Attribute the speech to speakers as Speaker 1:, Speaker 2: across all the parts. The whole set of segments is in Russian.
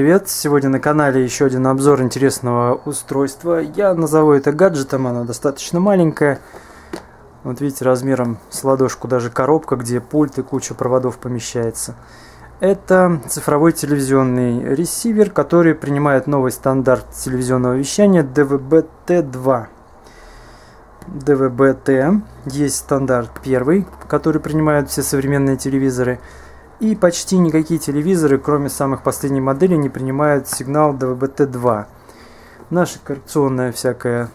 Speaker 1: Привет! Сегодня на канале еще один обзор интересного устройства. Я назову это гаджетом, оно достаточно маленькое. Вот видите, размером с ладошку, даже коробка, где пульт и куча проводов помещается. Это цифровой телевизионный ресивер, который принимает новый стандарт телевизионного вещания DVB-T2. DVB-T есть стандарт первый, который принимают все современные телевизоры. И почти никакие телевизоры, кроме самых последних моделей, не принимают сигнал DVB-T2. Наша коррекционная всякая,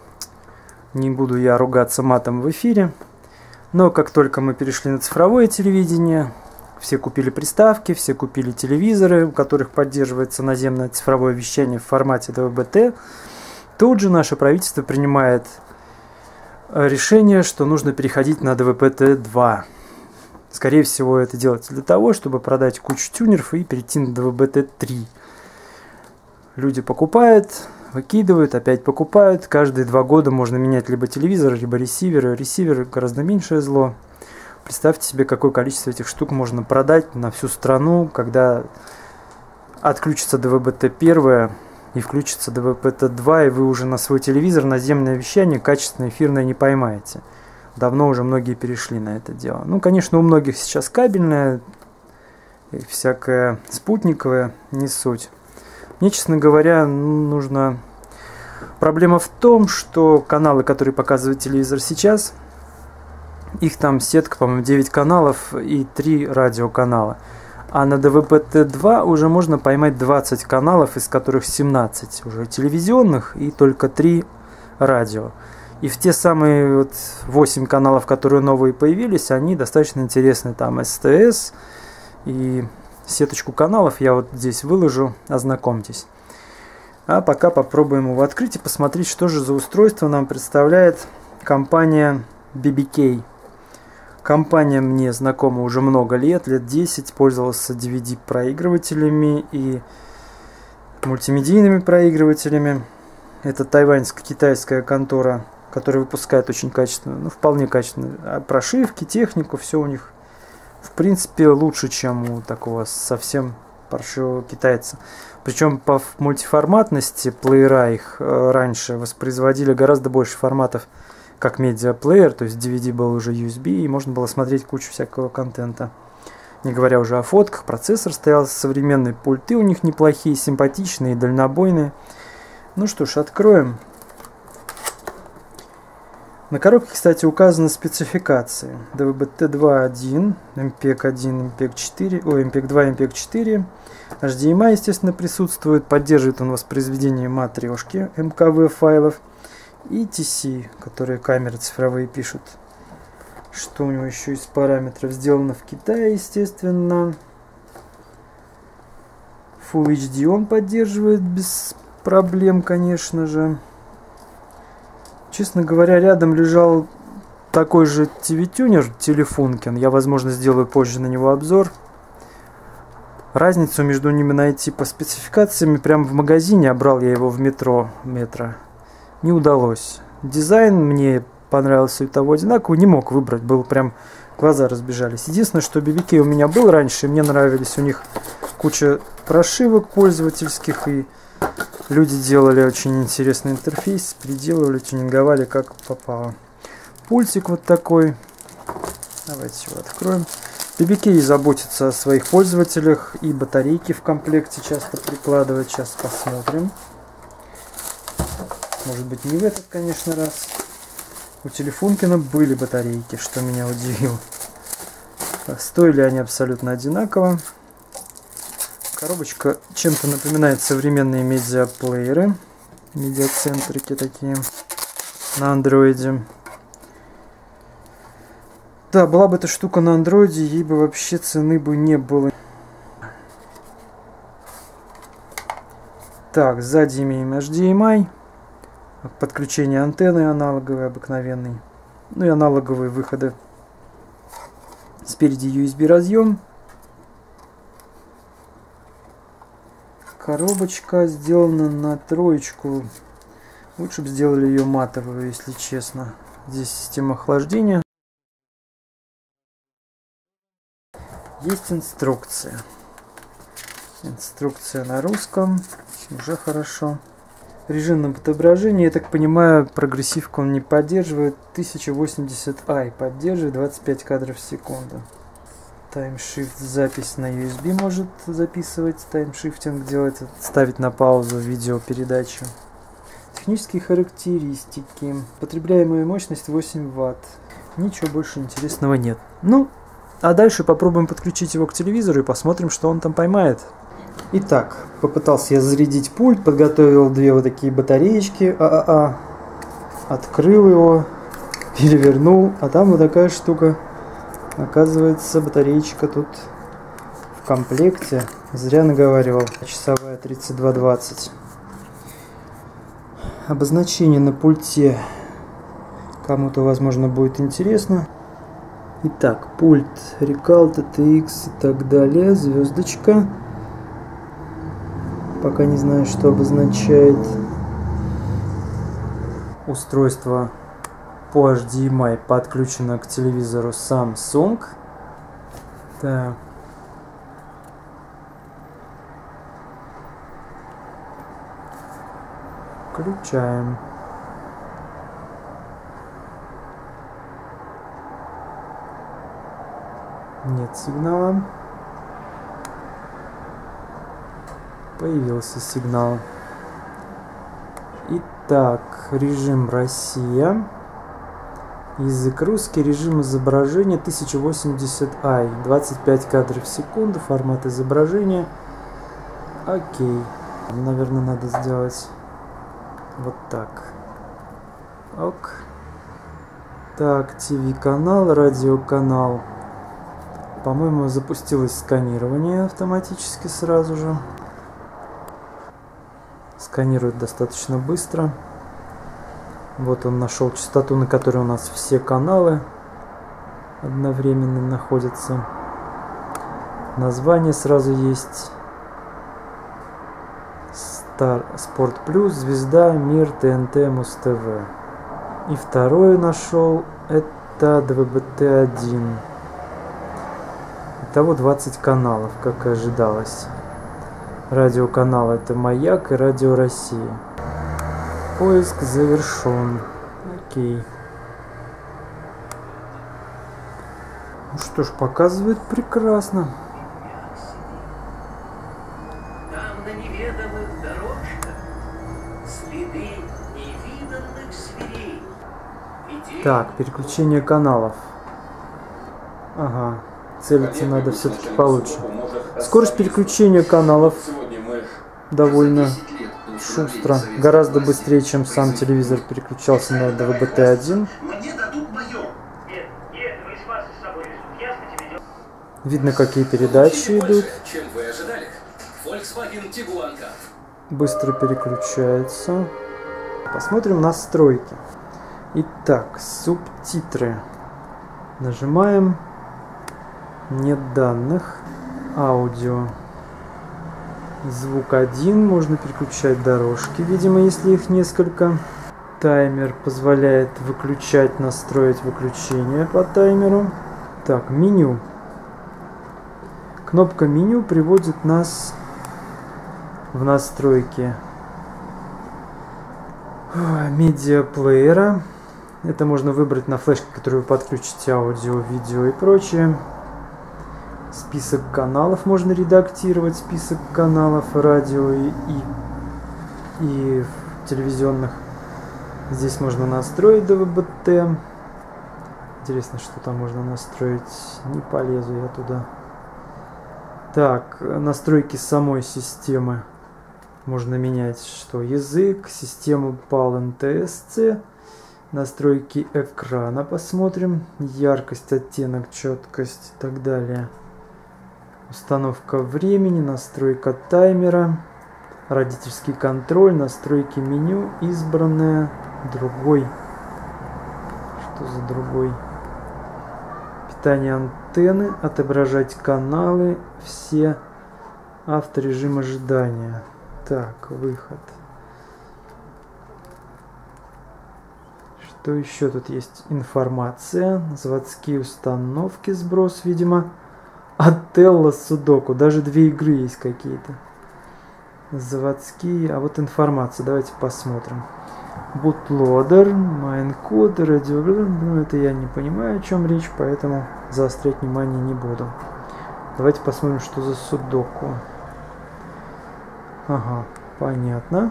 Speaker 1: не буду я ругаться матом в эфире. Но как только мы перешли на цифровое телевидение, все купили приставки, все купили телевизоры, у которых поддерживается наземное цифровое вещание в формате DVB-T, тут же наше правительство принимает решение, что нужно переходить на DVB-T2. Скорее всего, это делается для того, чтобы продать кучу тюнеров и перейти на DVB-T3. Люди покупают, выкидывают, опять покупают. Каждые 2 года можно менять либо телевизор, либо ресивер. Ресивер гораздо меньшее зло. Представьте себе, какое количество этих штук можно продать на всю страну, когда отключится DVB-T1 и включится DVB-T2, и вы уже на свой телевизор наземное вещание качественное эфирное не поймаете. Давно уже многие перешли на это дело. Ну, конечно, у многих сейчас кабельное и всякое спутниковое, не суть. Мне, честно говоря, нужно... Проблема в том, что каналы, которые показывает телевизор сейчас, их там сетка, по-моему, 9 каналов и 3 радиоканала. А на DVB-T2 уже можно поймать 20 каналов, из которых 17 уже телевизионных и только 3 радио. И в те самые 8 каналов, которые новые появились, они достаточно интересны. Там СТС и сеточку каналов я вот здесь выложу, ознакомьтесь. А пока попробуем его открыть и посмотреть, что же за устройство нам представляет компания BBK. Компания мне знакома уже много лет 10, пользовался DVD-проигрывателями и мультимедийными проигрывателями. Это тайваньско-китайская контора, который выпускает очень качественную, ну, вполне качественную прошивки, технику, все у них, в принципе, лучше, чем у такого совсем паршивого китайца. Причем по мультиформатности плеера их раньше воспроизводили гораздо больше форматов, как медиаплеер, то есть DVD был уже USB, и можно было смотреть кучу всякого контента. Не говоря уже о фотках, процессор стоял современный, пульты у них неплохие, симпатичные, дальнобойные. Ну что ж, откроем. На коробке, кстати, указаны спецификации. DVB-T2.1, MPEG-1, MPEG-4, MPEG-2, MPEG-4. HDMI, естественно, присутствует. Поддерживает он воспроизведение матрешки МКВ файлов. И TC, которые камеры цифровые пишут. Что у него еще из параметров? Сделано в Китае, естественно. Full HD он поддерживает без проблем, конечно же. Честно говоря, рядом лежал такой же TV-тюнер Telefunken. Я, возможно, сделаю позже на него обзор. Разницу между ними найти по спецификациям прямо в магазине, а брал я его в метро, не удалось. Дизайн мне понравился и того одинаково, не мог выбрать, был прям, глаза разбежались. Единственное, что BBK у меня был раньше, и мне нравились у них куча прошивок пользовательских, и люди делали очень интересный интерфейс, переделывали, тюнинговали как попало. Пультик вот такой. Давайте его откроем. BBK заботится о своих пользователях, и батарейки в комплекте часто прикладывает. Сейчас посмотрим. Может быть, не в этот, конечно, раз. У Telefunken были батарейки, что меня удивило. Стоили они абсолютно одинаково. Коробочка чем-то напоминает современные медиаплееры. Медиацентрики такие на андроиде. Да, была бы эта штука на андроиде, ей бы вообще цены бы не было. Так, сзади имеем HDMI. Подключение антенны аналоговой, обыкновенной. Ну и аналоговые выходы. Спереди USB разъем. Коробочка сделана на 3. Лучше бы сделали ее матовую, если честно. Здесь система охлаждения. Есть инструкция. Инструкция на русском. Уже хорошо. Режим на отображение, я так понимаю, прогрессивку он не поддерживает. 1080i поддерживает 25 кадров в секунду. Таймшифт, запись на USB может записывать. Таймшифтинг делать, ставить на паузу видеопередачу. Технические характеристики. Потребляемая мощность 8 Вт. Ничего больше интересного нет. Ну, а дальше попробуем подключить его к телевизору и посмотрим, что он там поймает. Итак, попытался я зарядить пульт, подготовил две вот такие батареечки ААА, открыл его, перевернул, а там вот такая штука. Оказывается, батареечка тут в комплекте. Зря наговаривал. Часовая 3220. Обозначение на пульте кому-то, возможно, будет интересно. Итак, пульт Recal, TTX и так далее. Звездочка. Пока не знаю, что обозначает. Устройство по HDMI подключено к телевизору Samsung. Так. Включаем. Нет сигнала. Появился сигнал. Итак, режим Россия. Язык русский, режим изображения 1080i, 25 кадров в секунду, формат изображения. Окей. Наверное, надо сделать вот так. Ок. Так, ТВ-канал, радиоканал. По-моему, запустилось сканирование автоматически сразу же. Сканирует достаточно быстро. Вот он нашел частоту, на которой у нас все каналы одновременно находятся. Название сразу есть. Спорт Плюс, Звезда, Мир, ТНТ, Муз-ТВ. И второй нашел, это ДВБ-Т1. Итого 20 каналов, как и ожидалось. Радиоканал это Маяк и Радио Россия. Поиск завершен. Окей. Ну что ж, показывает прекрасно.
Speaker 2: Там на неведомых дорожках следы невиданных зверей.
Speaker 1: Так, переключение каналов. Ага. Целиться надо все-таки получше. Скорость переключения каналов довольно шустро. Гораздо быстрее, чем сам телевизор переключался на ДВБ-Т1. Видно, какие передачи идут. Быстро переключается. Посмотрим настройки. Итак, субтитры. Нажимаем. Нет данных. Аудио. Звук 1. Можно переключать дорожки, видимо, если их несколько. Таймер позволяет выключать, настроить выключение по таймеру. Так, меню. Кнопка меню приводит нас в настройки медиаплеера. Это можно выбрать на флешке, которую вы подключите, аудио, видео и прочее. Список каналов можно редактировать, список каналов радио и телевизионных. Здесь можно настроить ДВБ-Т. Интересно, что там можно настроить. Не полезу я туда. Так, настройки самой системы. Можно менять, что язык, систему PAL NTSC. Настройки экрана посмотрим. Яркость, оттенок, четкость и так далее. Установка времени, настройка таймера, родительский контроль, настройки меню, избранное, другой. Что за другой? Питание антенны, отображать каналы, все, авторежим ожидания. Так, выход. Что еще тут есть? Информация, заводские установки, сброс, видимо. Отелло Судоку. Даже 2 игры есть какие-то. Заводские. А вот информация. Давайте посмотрим. Bootloader, Minecode, Radio. Ну, это я не понимаю, о чем речь, поэтому заострять внимание не буду. Давайте посмотрим, что за Судоку. Ага, понятно.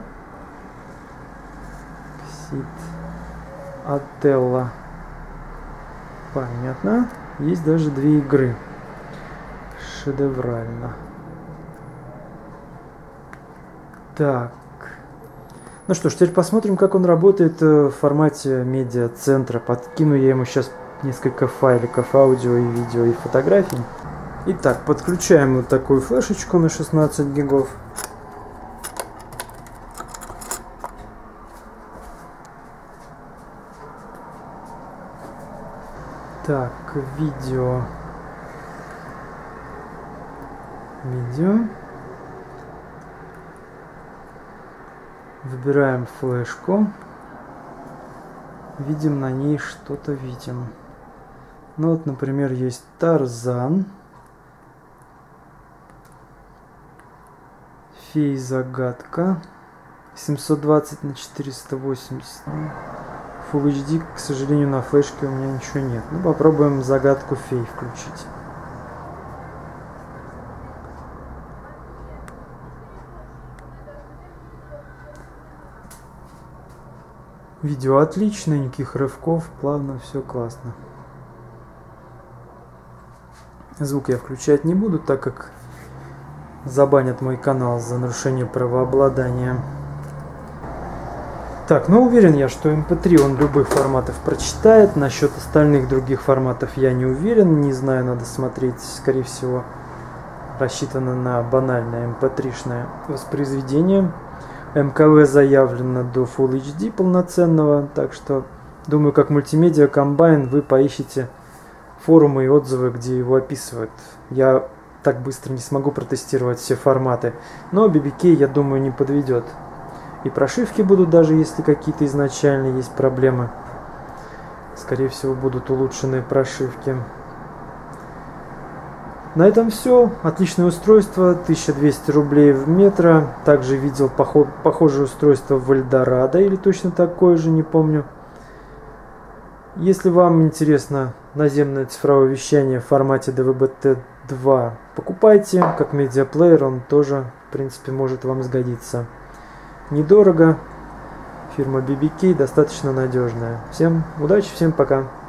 Speaker 1: Ксит. Отелло. Понятно. Есть даже 2 игры. Шедеврально. Так. Ну что ж, теперь посмотрим, как он работает в формате медиа-центра. Подкину я ему сейчас несколько файликов аудио и видео и фотографий. Итак, подключаем вот такую флешечку на 16 гигов. Так, видео. Выбираем флешку. Видим на ней что-то видим. Ну вот, например, есть Тарзан. Фей-загадка. 720 на 480. Full HD, к сожалению, на флешке у меня ничего нет. Ну, попробуем загадку Фей включить. Видео отличное, никаких рывков, плавно, все классно. Звук я включать не буду, так как забанят мой канал за нарушение правообладания. Так, ну уверен я, что MP3 он любых форматов прочитает. Насчет остальных других форматов я не уверен. Не знаю, надо смотреть. Скорее всего, рассчитано на банальное MP3-шное воспроизведение. МКВ заявлено до Full HD полноценного. Так что, думаю, как мультимедиа комбайн вы поищите форумы и отзывы, где его описывают. Я так быстро не смогу протестировать все форматы. Но BBK, я думаю, не подведет. И прошивки будут, даже если какие-то изначально есть проблемы. Скорее всего, будут улучшенные прошивки. На этом все. Отличное устройство. 1200 рублей в метро. Также видел похожее устройство в Эльдорадо. Или точно такое же, не помню. Если вам интересно наземное цифровое вещание в формате DVB-T2, покупайте. Как медиаплеер он тоже, в принципе, может вам сгодиться. Недорого. Фирма BBK достаточно надежная. Всем удачи, всем пока.